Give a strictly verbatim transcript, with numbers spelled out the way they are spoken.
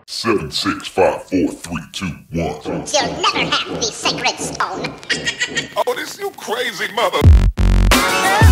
Seven, six, five, four, three, two, one. You'll never have the sacred stone. Oh, this you crazy mother.